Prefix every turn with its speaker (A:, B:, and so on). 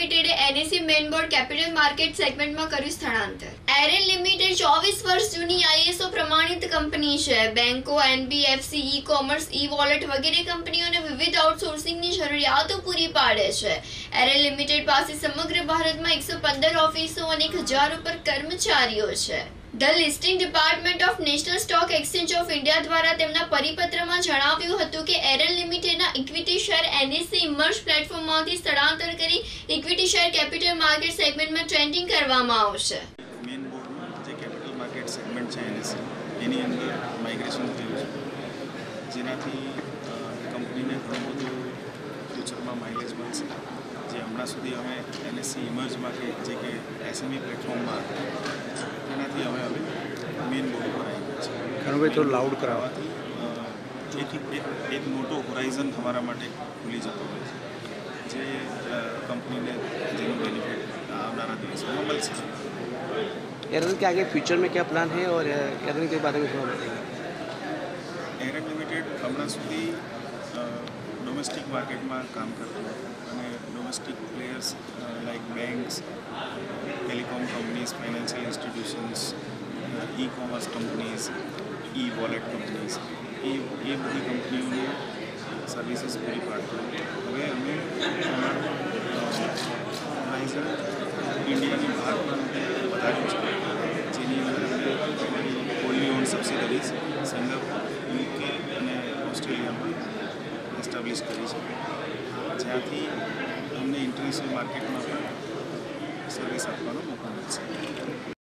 A: લિમિટેડે NSE main board capital market સેગમેન્ટમાં કર્યું સ્થળાંતર। એરેન લિમિટેડ 24 વર્ષ જૂની આઈએસઓ પ્રમાણિત કંપની છે। બેંકો, એનબીએફસી, ઈ-કોમર્સ, ઈ-વોલેટ વગેરે કંપનીઓને વિવિધ આઉટસોર્સિંગની જરૂરિયાતો પૂરી પાડે છે। એરેન લિમિટેડ પાસે સમગ્ર ભારતમાં 115 ઓફિસો અને 1000 ઉપર કર્મચારીઓ છે। The listing department of National Stock Exchange of India દ્વારા તેમના પરિપત્રમાં જણાવ્યું હતું કે એરેન લિમિટેડના ઇક્વિટી શેર એનએસસી ઇમર્જ પ્લેટફોર્મમાંથી સ્થળાંતર કરી ઇક્વિટી શેર કેપિટલ માર્કેટ સેગમેન્ટમાં ટ્રેડિંગ કરવામાં આવશે।
B: મેઇન બોર્ડમાં જે કેપિટલ માર્કેટ સેગમેન્ટ છે એનએસસી એની અંદર માઇગ્રેશન થયું છે, જેનાથી કંપનીને ઘણું બધું ફ્યુચરમાં માઇલેજ મળશે। જે હમણાં સુધી અમે એનએસસી ઇમર્જમાં જે કે એસએમઈ પ્લેટફોર્મમાં એનાથી અમે હવે મેઇન બોર્ડ પર આવી ગયા છે।
C: ઘણું ભાઈ તો લાઉડ કરાવવાથી
B: એક મોટો હોરાઇઝન તમારા માટે ખુલી જતો હોય છે, જે કંપનીને જેનું બેનિફિટ આવનારા દિવસોમાં મળશે।
C: एरन के आगे फ्यूचर में क्या प्लान है और एरन के बारे में थोड़ा बताइए।
B: એરન લિમિટેડ હમણાં સુધી ડોમેસ્ટિક માર્કેટમાં કામ કરતું અને domestic players like banks, telecom companies, financial institutions, e-commerce companies, e-wallet companies એ બધી કંપનીઓને સર્વિસીસ પૂરી પાડતું। હવે અમે અમારું હોરાઇઝન ઇન્ડિયાની બહાર પણ વધાર્યું છે, જેની અંદર અમે અમારી wholly owned subsidiaries Singapore, UK અને ઓસ્ટ્રેલિયામાં એસ્ટાબ્લિશ કરી છે, જ્યાંથી અમને ઇન્ટરનેશનલ માર્કેટમાં પણ સર્વિસ આપવાનો મોકો મળશે।